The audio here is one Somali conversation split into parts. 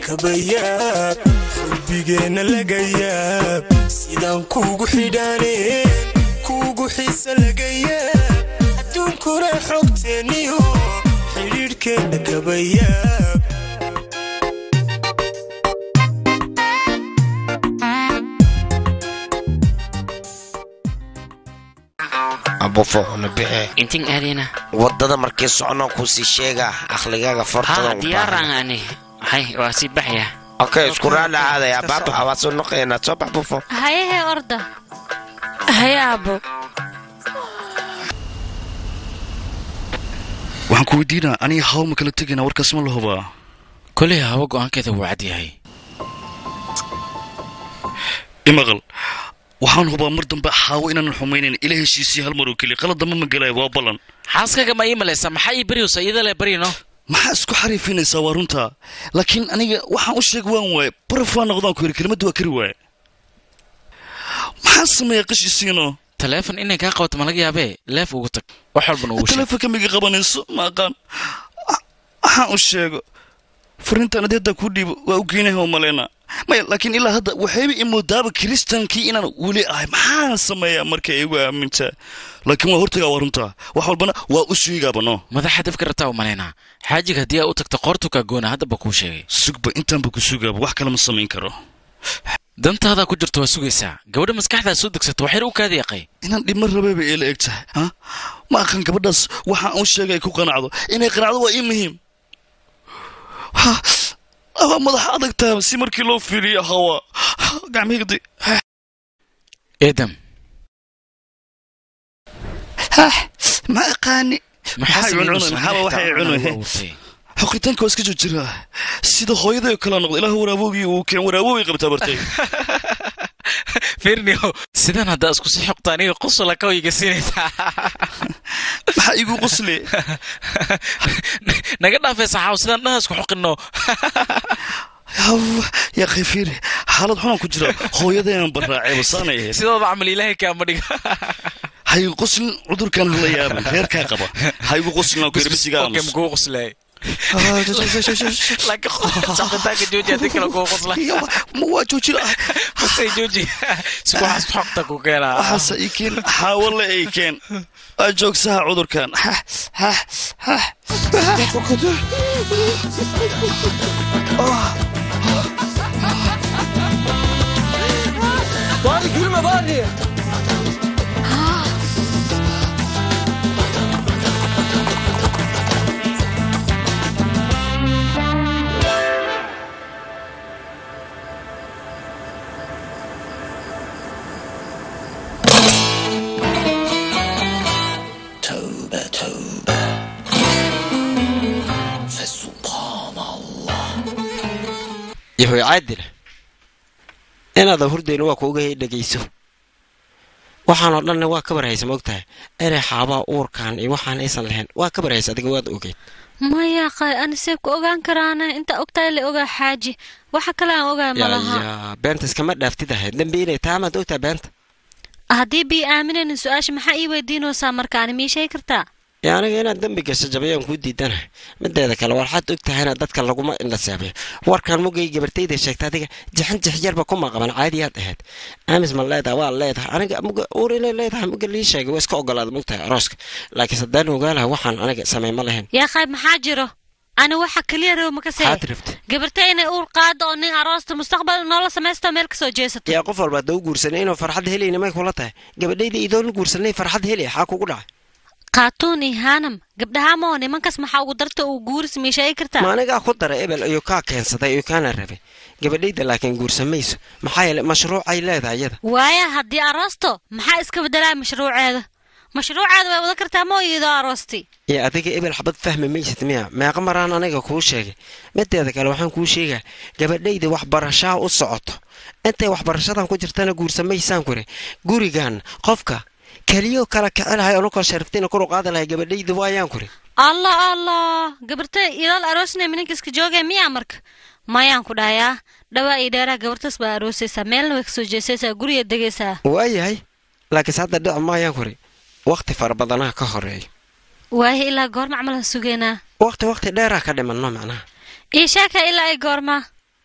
kabayaab qalbigeena laga yaab sidaan kuugu xidhaaneen kuugu xiisa laga yaab adduunkuna xogteeniyo xidhiidhkeena kabayaab أبو فوق نبيه إنتين أهلنا ودنا مركز صعنا كوسي شيء أخلاقه فرطنا ديار أنا هاي واسيب بحيا أوكي شكرا على هذا يا بابا حواصل نقينا صباح أبو فوق هاي أرضه هاي أبو waxaan ku weydiinaa aniga hawo ma kala tegina warkaas ma la hubaa kulli hawo go'aankeeda wuu cad yahay imaqal waxaan hubaa mar dambe hawo inaan xumaynayn ila heshiisii hal mar oo kaliya qalad dambe ma galay waa balan xaaskaga ma iimalaysa maxay bariyosa iyada le barino maxaa isku xariifinaysaa waa runta laakiin aniga waxaan u sheeg waan waay barafaa noqdaan ku yiri kelimadu waa kari waay maxaa sameeyaa qishiisiino تلفون إنك كاقوة ملاقي أبي لا فوقتك وحرب نوش تلفون كم يجي قبانيس ما كان الشيء فرنت أنا ده كودي وأوكينه هو ملنا ما لكن إلا هذا وحبي إمو داب كريستيان كي أنا ولي ما سمايا مركي يقول منته لكن ما هرتك ورنتا وحربنا وأسوي قبنا ماذا حد فكرته ملنا حاجة هدية أوتك تقارتك جونا هذا بكوشة سوق أنت بكوسوق وحكي لما سمين كره دنت هذا كجرت وسويسا جودة مسكحة سودك ستوحر وكذا يقي إن المرة بيبي إلى إكته ها ما كان كبدس وحنا أوشة جاي كوكان عضو إن قناعضو وإمهم ها أبغى مضح هذاك تام سيمر كيلو فيلي هوا قام يقضي إدم ها ما قاني محاول هوا وحي عنوه حقيقتان كويس كجو جرا سيده هويده kala noqdo ilaahu waraaboogi uu keen waraaboogi qabta bartay fiirniyo sidan hada isku sii xoqtaaniyo qosla ka wiiga siinaysa waxa igu qosle naga dhaafay saxaw sidan dhaha isku xoqino يا خفير حالد xunaan ku jira hooyadeen baraacay basaanay sidoo amal ilaahay ka ma dhiga hay qosl cudurkan la yaabay reerka qaba hay ugu qoslna ku irbisiga okay mugo qoslay لكن صاحبتك جوجي هذيك لو قصلا مو جوجي بس جوجي سكو حس حقتك وكلا حس يمكن حاول يمكن اجوك ساعه عذر كان ها bari gülme bari يهوي عادل أنا ظهور دينوا كوجه دقيسو وحنا لنا واكبر هيس موقتها أنا حابة أوركان وحنا إيسان لهن واكبر هيس أديك واد أوكي ما يا أخي أنا سيبك أوغان كرانا أنت أكتر اللي أوغا حاجي وحكلا أوغا ملها يا بنت اسكمت دافتي ده دم بيني تعمد أوتا بنت هدي بي آمنة نسؤاش محاي ودينو سامر كان ميشي كرتا يعني أنا دم بيجس جبيان كودي دنا من ده كلا والحد أكتر هنا دتك اللقمة إلا سابه وركان موجي جبرتي ده شكت هذيك جحن جحجر بكم قبل عاديات هاد أمس من لا ده ولا ده أنا موجي أوري لا ده موجي ليش شيء ويسكو قلاد مقطع راسك لكن صدقني وقالها وحن أنا سامي ملهن يا خايب محاجره أنا واحد كلير ومكسر عترفت جبرتين أقول قاد أني عراست المستقبل نلا سمعت ملك سوجست يا قفل بدو جورسنين وفرحت هلي إنما يخلطه جبدي دي يدون جورسنين فرحت هلي حاكو قلع قاتوني هانم قبلها ما أنا ما كسمح قدرت وجورس مش أي كرتا ما أنا قاخد قبل يوكا كان صدق يوكا نرفي جبدي ده لكن جورس ميس محايل مشروع عيلة هذا ويا هدي عراسته محا إسك بدلا مشروع هذا مشروع هذا وذكرتها ما إذا عراستي يا أديك قبل حبض فهم ميس تميع ما قمر أنا كل شيء متى هذا كلام حن كل شيء جبدي ده وحبر شاء والصعط أنت وحبر شاء كنت جورس ميس سانكوري جوري جان قفكا كليو كلا كأنا هاي أنوكا شرفتين كرو قاعدة لها جبلي دوايان كوري الله الله جبرتي إلى الأروسنا منك إسكجوجا مية مرك ما يانكو دايا دوا إدارة جبرتس بأروسي سميل وكسو جسسا جوري الدجسا واي هاي لكن ساعات ده ما يانكوري وقت فربضنا كهري واي إلا جورم عملها سجينا وقت دارا كده من معنا إيه شاكا إلا إيه جورما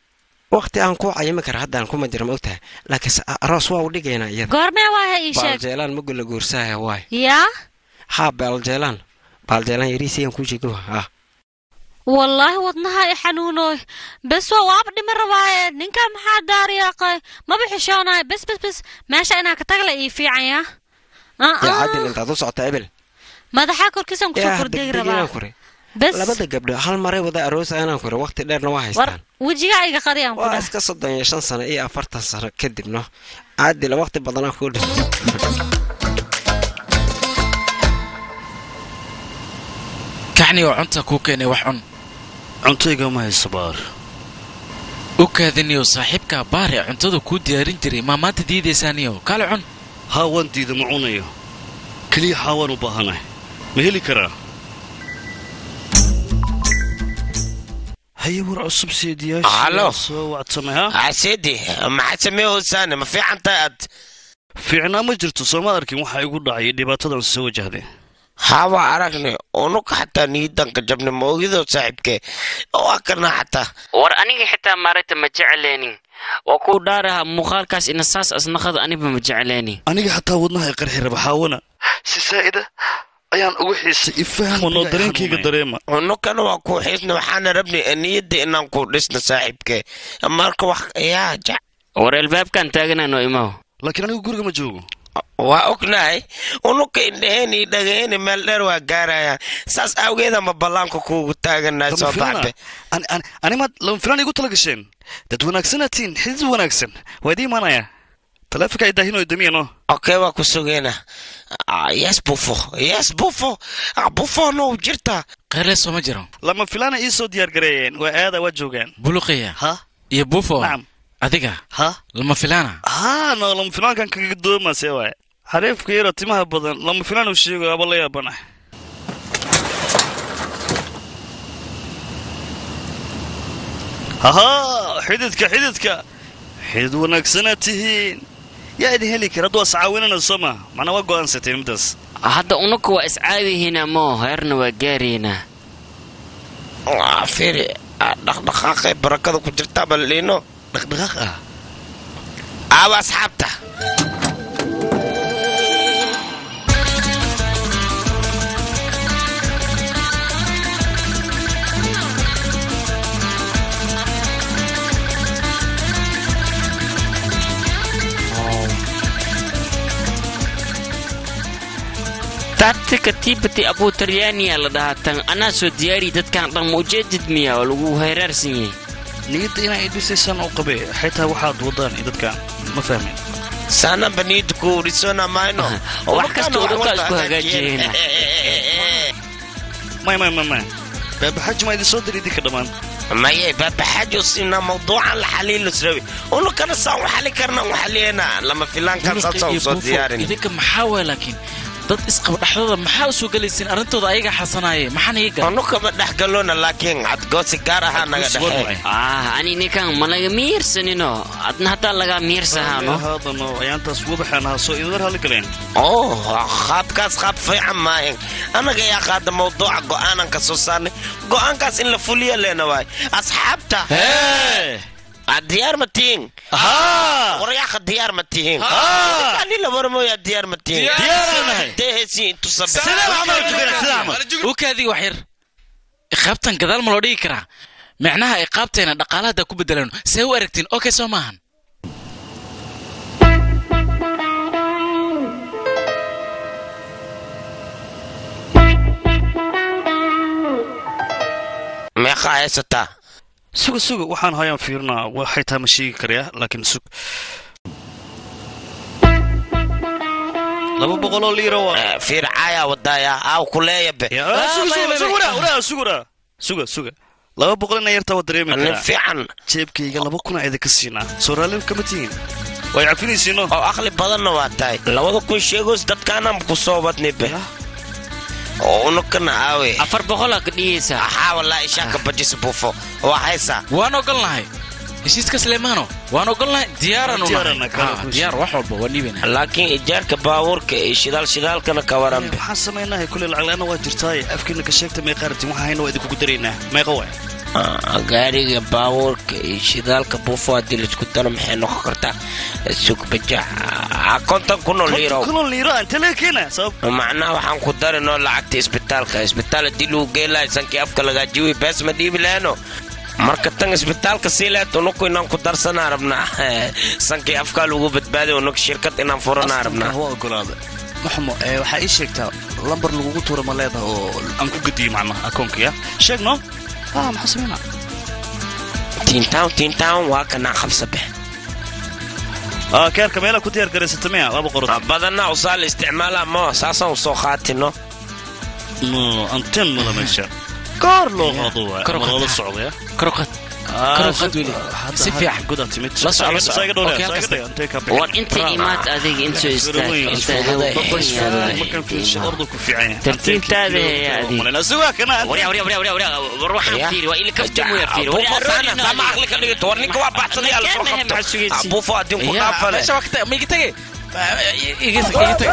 waqti aan ku cayimi kara haddaan kuma jira ma ogtahay laakiin aroos waa u dhigaynaa iyada goormee waa ii sheeg baaljeelaan ma gula guursaaya waay yaa haa baaljeelaan yariisayaan ku sheego ha والله wadnaha xanuunoy bas waa abdhima rabaaye ninka maxaa daariyaqay ma bixishoonay bas meesha inaa ka tagla ii fiican ya caadil intaad u socota ebel madaxa korkiisan ku soo kordhay rabaa bas labada gabdho hal maray wada aroos aanan kore waqti dheerna waa haystaan wajiga iga qariyaan ku waa iska 35 sano iyo 40 sano kadibna caadil waqti badan ku dhigay kacni oo cunta ku keenay wax cuntayga ma hayso baar u kaadiniyo saaxiibka baar ee cuntada ku diyaarin jiray maamaanta diideysaniyo kala cun haa waan diida ma cunayo kaliya xawaan u baahanahay ma heli karaa haye war cusub Halo. soo wactamay ha عسيدي ما حد سميه سنة ما في عن طيب fiicnaa ma jirto sooma arkin waxa igu dhacay dhibaatadan soo wajahday هوا عرقني ونك حتى نيدن كجبني موجود صاحبك وأكرنا حتى war aniga xitaa maarayta ma jecleenin waa ku dhaaraha muuqaalkaas ina saas asnaqada aniba ma jecleenin aniga xataa wadnaha qarxi raba xaawana si saa'ida ayaan ugu xiisay ifahmo dareenkayga dareema ونكنا وكوحيسنا وحنا ربني نيدي إن نكون لسنا صاحبك أمرك يا جا war albaabkan taaganano imaw laakiin anigu guriga ma joogo وأكناي ونك إنهني دعيني ملدر وجاريا ساس أوجد ما بلانكو كو تاجنا صباحه ani ma lama filaan igu tala gasheen dad wanaagsanatiin xidid wanaagsan waadii imaanaya taleefanka ay daahino idamiyano أوكي وكسوجينا يس بوفو بوفو نو جرتا qeyrle soo ma jiro lama filaana ii soo diyaar gareeyeen waa aada waa joogaan buluqiya ha iyo bufo nacam adiga ha lama filaana ها أنا لما فلان كان كقدوم سوى حريف كيرة تمها بدن لما فلان وشيء قبل يا بنا ها حدثك حد ونكسنتهين يا إدي هلك ردوا سعاوين السما ما أنا وقوا أنستين مدرس hadda unaku waa iscaadihiina moo heerna waa gaariina فيري دخدخاقي بركة كجرتا بلينو دقيقة أصحابته taabta katiibati abuu talyaaniya la dhahaatan anaa soo diyaari dadkan dhan mujeedid miya oo lagu heeraarsan yahay نيت إنا إدريسان أو قبي حتى واحد وضان إذا كان ما فاهمين سانا بنيت كوريسونا ماينو وحكستو دكاس كهجاجينا ما باب حج ما إذا صدر يديك كمان ما هي باب حاجة سينا موضوع الحليل سروي ونو كان صاو حالي كرنا وحلينا لما فلان كان صاو صوت ديارين idinka maxaa waay laakiin dad isqaba dhaxdooda maxaa u soo galaysiin arrintooda ayaga xasanaaye maxaan iga ونو كما دحقلونا لكن عد قوسي قارها نغا دحي ani ninkan ma laga miirsanino adna hataa laga miirsahaano هذا نو أنت صوبح أنا سو إذا هالكلين اوه خاب كاس خاب في عماين انا جاي اخذ موضوع قوانا كسوساني قوان كاس إلا فوليا لنا واي اصحابته الديار متين ورياخ الديار متين قال لي لبرمو يا الديار متين ديار أنا تهسي تصبح سلام عمل جبنا سلام وكادي waxyar iqaabtan gadaal ma loo dhigi karaa macnaha iqaabteena dhaqaalaha ku bedelano see u aragtiin okay soo maahan ما خايستا سوق وحان هايان فيرنا وحيتها مشي كريا لكن سوق لما بقولوا لي روا في رعاية ودايا او كلية يا سوق لما بقولنا يرتا ودريمي كرا فعلا جيبكيga 2 kun ayda ka siina Soomaaliya kama tihiin way cafinaysiino oo aqli badan waa tahay 2 kun sheegos dadkaana ku soo badnay be oo nokana aawe 400 ka dhigaysa aha wallahi shaka bajis bufo waa haysa waan ogolnahay heshiiska Sleemano waan ogolnahay diyaarano diyaar wax walba waan dhiibana laakiin ijaarka baabuurka ee shidaalkana ka waran waxaan sameeynahay kulli lacag la'aan waa jirtay afkiina ka sheegtay may qaartin waxa hayno idinku dareynaa may qawa gaariga baabuurka iyo shidaalka buufo haddii laisku daro maxay noqon kartaa suuq bajac 50,000 liiro كل ليرة أنت ليه كنا سب macnaha waxaan ku darinoo lacagta isbitaalka haddii lagu geelahay sankii afka lagaa jiwi bees ma dhiibi lahayno marka tan isbitaalka sii leed unuku inaan ku darsanaa rabnaa sankii afkaa lagu badbaaday unug shirkad inaan furanaa rabnaa هو أقول محمو waxaa ii sheegtaa lambar lagugu tuuro ma leedahay oo aan ku gediyo macnaha akoonkiya sheegno maxaa sameynaa tintown waa kana khabsabe keerka meela ku diyaar garaysata miya laba qorod badanna usaal isticmaala mo saasaan usoo qaatino no anten mada meesha kaar loo qaado waa la socdaya كروقات ولي سفيح قدر تمت لا صعب war inta imaad adiga intoo istaag inta مكان في الشهر في عينه tartiibtaada ya adiga لا سواك انا ruuxan fiiri waa ila kaftamu ya fiiri sama aqliga dhigto war ninka waa baxsaday ala soo qabto buufo adin ku dhaafale meesha waqti ma iga tagay iga tagay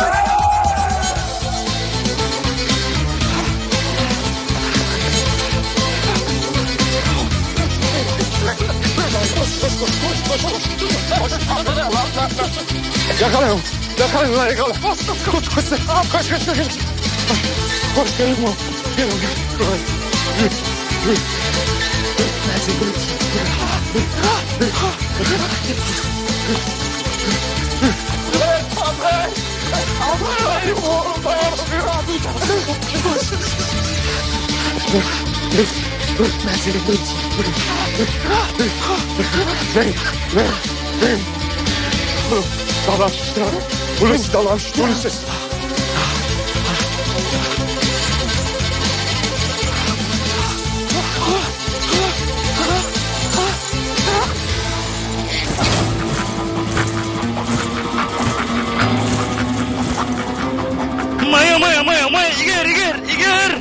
مايا يقير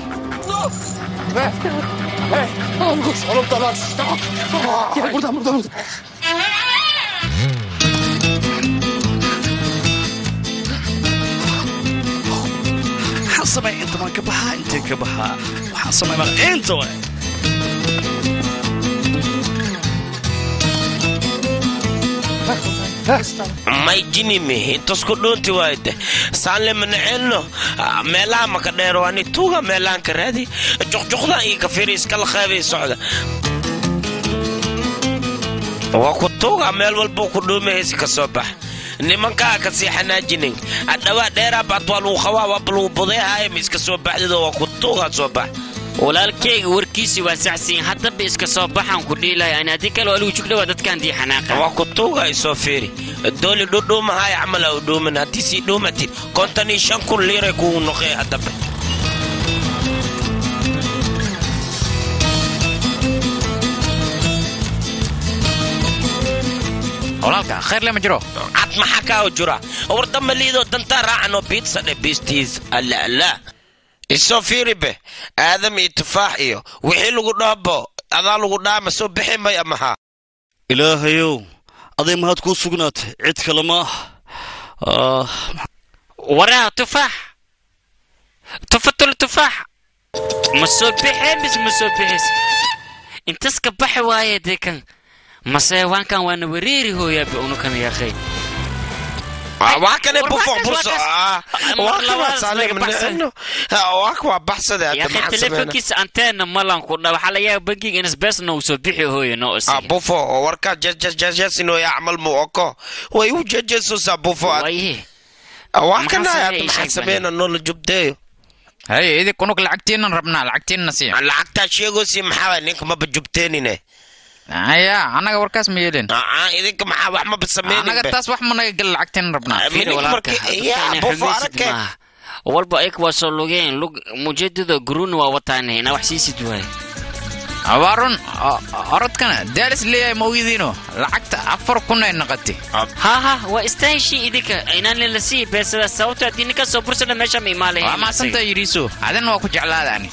حصمي انت ما كبحها انت كبحها وحصمي ما انت may jini me tosku dhunti waayde saanle mancelno meelaha maka dheer waani tuuga meelaan ka raadi juqjuqda iyo ka firis kala qaybay socda waa ku tuuga meel walba ku dhuumaysi ka soo bax nimanka ka sii xanaajinin adawaa dheera baad waa lagu khawaa waa lagu budeehay miska soo baxdido waa ku tuuga soo bax walaalkeyga warkiisi waa saxsiin haddaba iska soo baxaan ku dhiilay aan hadii kale wali jugdha waa dadkan dii xanaaqa waa ku tuuga soo fiiri dooli dhudhuumahay amal oo dhuuman hadii si dhuumatid 55,000 liira ku noqay haddaba walaalka khayr lama jiro cad maxaa kaa jira warda maliido danta raacno pizza de bistis alla isoo fiiri be aadam iyo tufaax iyo wixii lagu dhaabo adaa lagu dhaama soo bixi may amaha ilaahayow aday mahad kuu sugnaatay cid kale ma waraa tufaax tufatul tufaax ma soo bixi bis ma soo bixis intas ka baxi waaye deekan masee waankan waana wareeri hooyaa bi unukan yaa khay واكن بوفو برص واكن سالم منه واكوا بحث ده يا اخي تليفونكيس انتنا مالان كنا وحلا يا بنكي انس بس نو سو بخي هوي نو اس بوفو وركا جج انه يعمل موكو ويوجج سو بوفو واكن يا حسبنا انه جبدي هاي اذا كنوك لعقتين ربنا لعقتين نسي لعقتا شيغو سي محا نيك ما بجبتيني ايا انا وركاس ميلين اذنك ما wax ma basameeyay anaga taas wax ma naga gal lacagteen rabnaa ya bofo arke walba ay kuwa soo lugeen lug mujaddida gruun waa wataanayna wax siisid waay awarun orodkana daris leeyahay mawidino lacagta 4,000 ay naqatay ha waa istaashi idinka inaan la sii beesada sababta diinka soo bursada meesha ma imaaleey ma santa yiriso adan waa ku jeclaadani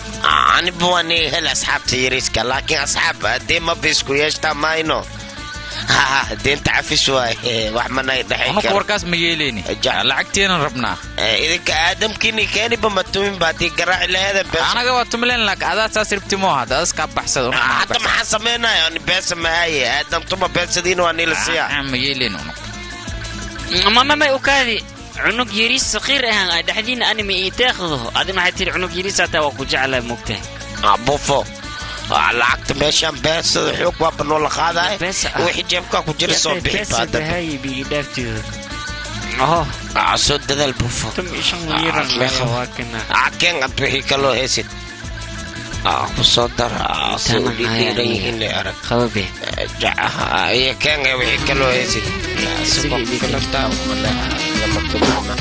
أنا بواني هل أصحاب تيريسكا لكن أصحاب ديما بيسكو يشتا ماينو ها دين تعفش واي وحمنا يضحك أنا وركاس ميليني لعقتين ربنا إذا كآدم كني كاني بمتومين بعدي قرع إلى هذا بس أنا قوات ملين لك هذا سربت مو هذا أسكاب بحسد حتى ما حسمينا يعني بس ما هي آدم ثم بس دين واني للسياح ميلين ما يوكادي عنق يريس صغير أهان دحدين أنا مي تاخذه هذا ما حتير عنق يريس أتوقع جعله مكتئ بوفو لعقت ماشان بس حقوق بابن ولا خاذا وحجابك كجري صوب بحفاد هاي بيدفتي عصود ذا البوفو تم إيشان غيرا لكن عكين أبوحي كلو هيسد صدر سودي ديري اللي أرك خوبي هي كان يوحي كلو هيسد سبب كلمتها ولا لما تبعنا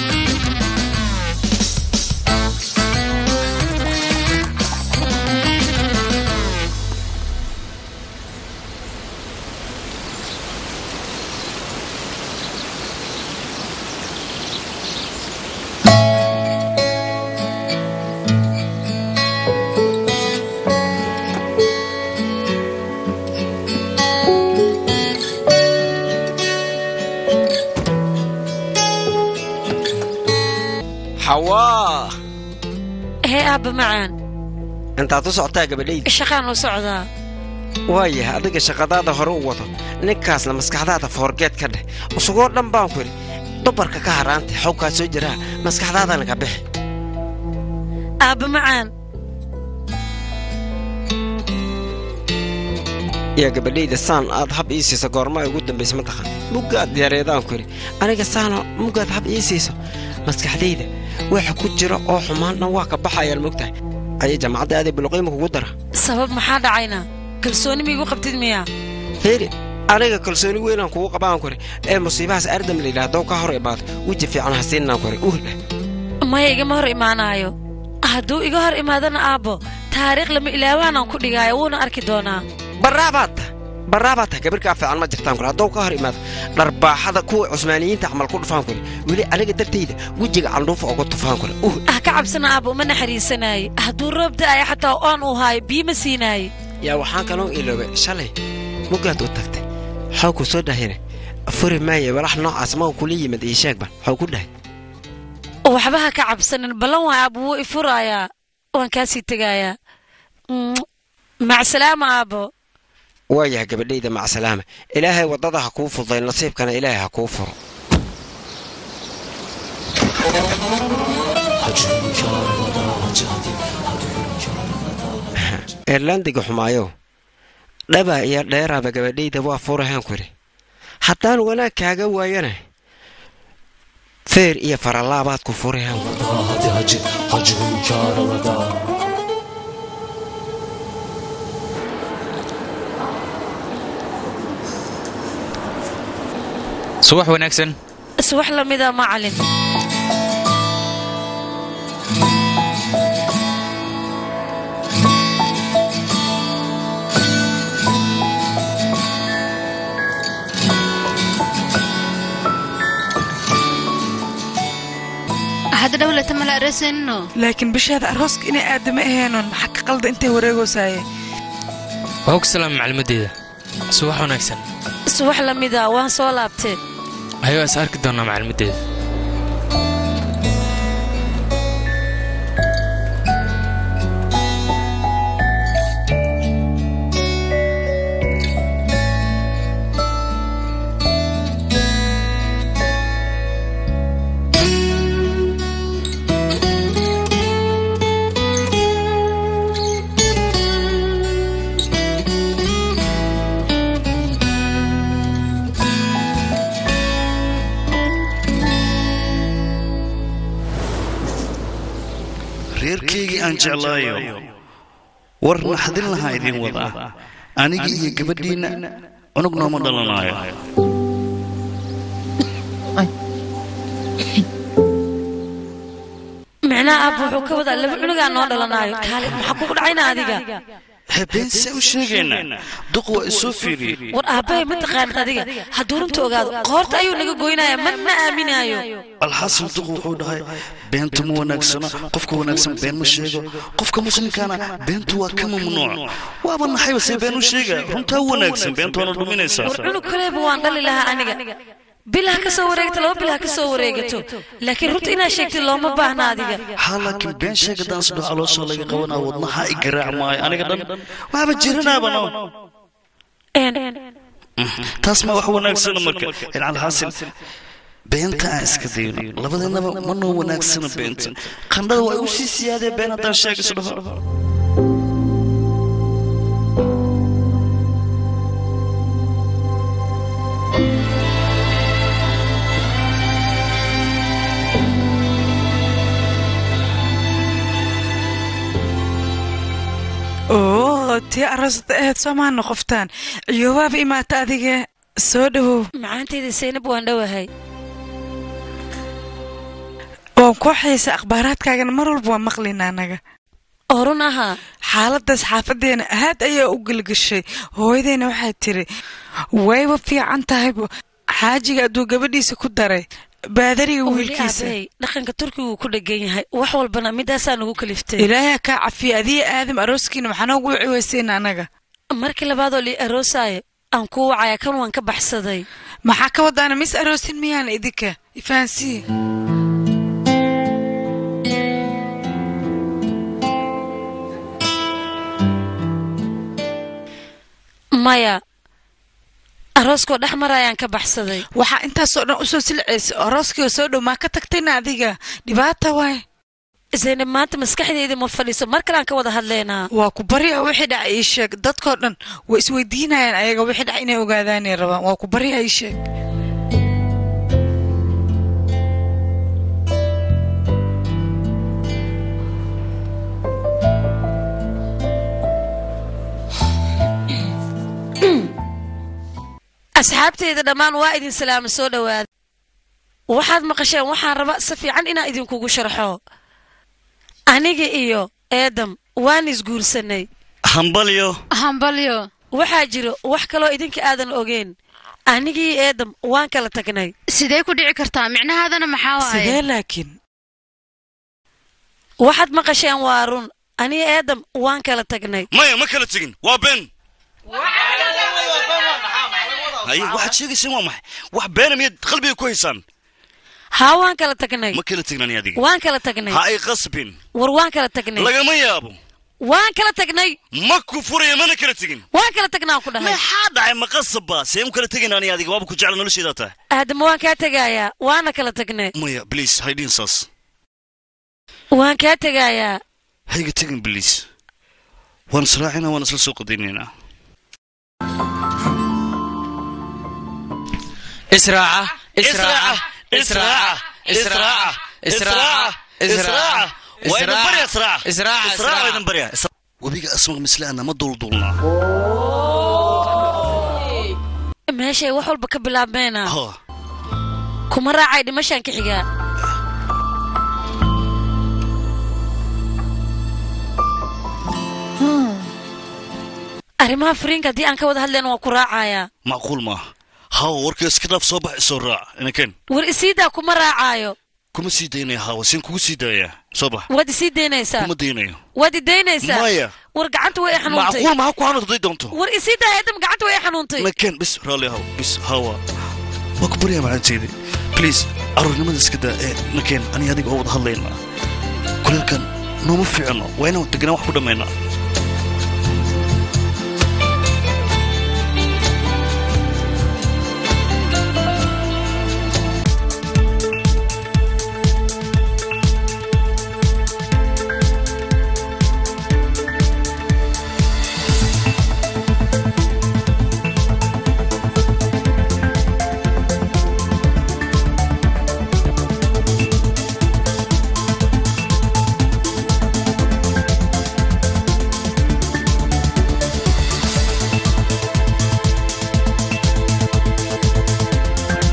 حواء هي أب معان أنت تصعد قبلي الشقان وصعدا وايه adiga shaqadaada hore u wado ninkaasna maskaxdaada forget ka dheh usugoo dhan baan ku dubarka ka haraanta xawka soo jira maskaxdaadana ka bixi أب معان يا gabadhayda saan aad hab ii siiso goorma ugu dambaysa ma taqaan mugaad yareedaan ku aniga saana mugaad hab ii siiso maskaxdayda waxa ku jira oo xumaan dhan waa ka baxayaan mugtahay ay jamacada aad bilqiimo kugu dara sabab maxaa dhacayna kalsooni miigu qabtid miya fiiri aniga kalsooni weyn aan kugu qabaan ku ee musiibahaas ardam leeyahay ka hor imaado wiji fiican hasiinaan ku uhla ma iga hor imaanayo hadduu iga hor imaadana aabo taariikh lama ilaawaan ku dhigaayo wuuna arki doonaa baraabata gabadhka fiican ma jirtaan kula doow ka hor imaad dharbaaxada kuwa Cusmaaniyiinta amal ku dhufaan kula wili aniga darteeda wajiga candhuuf uga tufaan kula ka cabsana aabo ma naxariisanay hadduu roob da'ay xataa aan u haay biima siinay yaa waxaan kaloo iloobe shalay mugaad u tagtay xaw ku soo dhahay furi maayo walax noocaas ma ku leeyimid ii sheegba xaw ku dhahay waxba ka cabsanin balan waa aabo ifuraya waan ka sii tagaya مع السلامة أبو ويا قبليدا مع سلامة إلهي وضضها كوفر نصيب كان إلهي كوفر إيرلندي حمايو لبا يا ديرا بقبليدا وافورهان كوري حتى وانا كاغا وايانا فير إيا فرالابات كفورهان صباح ونكسن صباح لميدا معلم هذا دولة تم الأرس إنه لكن بش هذا أرسك إني آدم إهانون حق قلد أنت وريقو ساي وهوك سلام مع المديدة صباح ونكسن صباح لميدا وان صولابتي أيوة أسألك دونا مع المديدة reerkayga aan jeclaayo war naxdin lahaa idin wadaa aniga iyo gabadhiina cunug nooma dhalanaayo معناه أبو حكومة اللي بعنقان نور لنايو كالي محكوك دعينا هذيك habeen se u sheegayna duq waa isoo fiiriyey war aabbahay ma taqaanid adiga hadduu runta ogaado qoorta ayuu naga goynaya mana aaminaayo alxasan duq wuxuu dhahay beentu ma wanaagsana qofka wanaagsan been ma sheego qofka muslimkaana beentu waa ka mamnuuc waaba naxayba see been u sheega runtaa wanaagsan beentu waana dhuminaysaa war cunug kaleeba waan dhali lahaa aniga bilaha ka soo wareegto 2 bilaha ka soo wareegato laakiin runta inaa sheegtid looma baahna adiga laakiin been sheegadaan sidoo caloosha laga qabanaa wadnaha i garaac maayo aniga dhan waaba jiranaaba no taas ma wax wanaagsan marka alxasan beenta aan iska dayno labadeenaba ma noo wanaagsana beenta qandhada waa u sii siyaadee been haddaan sheegayso dhaho tii arasada ahayd soomaana qoftaan ciyoobaaba imaata adiga soo dhawow macaantayda Zaynab waan dhawahay waan ku xiisa akhbaaraadkaagana mar walba waa maqlinaa anaga orun aha xaaladaas xaafadeena aad ayaa u galgashay hooyadeena waxay tiri wayba fiican tahay xaajiga aduu gabadhiisa ku daray baadariga wiilkiisa dhaqanka turkigu ku dhagan yahay wax walbana midaasaa nagu kaliftay ilaahay ka cafiya adiga aadam arooskiina waxaan ugu ciwaysayna anaga markii labaadoo li aroosaayo aan ku wacaya kan waan ka baxsaday maxaa ka wadaana mis aroosin miyaan idinka ifaansii maya arooskoo dhex marayaan ka baxsaday waxaa intaasoo dhan u soo silcaysa arooskii soo dhow maa ka tagtayna adiga dhibaata waay Zaynab maanta maskaxdeeda ma fadhiiso mar kale aan ka wada hadlaynaa waa ku baryaa wixii dhacay ii sheeg dadkoo dhan way isweydiinayaan ayaga wixii dhacay inay ogaadaanay rabaan waa ku baryaa ii sheeg asxaabteyda dhammaan waa idin salaamo soo dhawaada waxaad maqasheen waxaan rabaa si fiican inaan idinkugu sharxo aniga iyo eedam waan isguursanay hambalyo waxaa jiro wax kaloo idinka aadan ogeyn anigii eedam waan kala tagnay sidee ku dhici kartaa micnahaadana maxaa waaye sidee laakiin waxaad maqasheen waa run aniga eedam waan kala tagnay maya ma kala tagin waa been هاي واحد شيء يسمى محي واحد بينهم يد قلبي كويسان هاوان كلا تكني ما كلا تكني هذيك وان كلا تكني هاي غصبين وروان كلا تكني لا ما يا ابو وان كلا تكني ما كفر يا من كلا تكن وان كلا تكنا كلها ما حد عم مقصبه سيم كلا تكن انا هذيك وابو كجعل نلشي ذاته ادم وان كاتغايا وانا كلا تكني ميا بليز هايدين صاص وان كاتغايا هيك تكن بليز وان صراحنا وانا سوق ديننا إسراعة إسراعة إسراعة إسراعة إسراعة إسراعة وين بريا إسراعة إسراعة إسراعة وين بريا وبيجي أسمع مثلنا ما دولنا ماشي وحول بكبلاب بينا كمرة عادي مشان كحجا أريمها فرينكا دي أنك وده هلين وكراعايا معقول ما هاو وركس كده في صباح السراع أنا كن ورسيدا كمرة عايو كم سيديني هاو سين كم سيدايا صباح ودي سيديني سا كم ديني ودي ديني سا مايا ورقعنت ويا حنونتي معقول ما هكو أنا تضيد دونتو ورسيدا هيدم قعنت ويا حنونتي أنا كن بس رالي هاو بس هوا وكبر يا معلم سيدي بليز أروح نمدس كده نكين أنا هذيك أوضح الليل كل كان نوم في عنا وين وتجنا واحد منا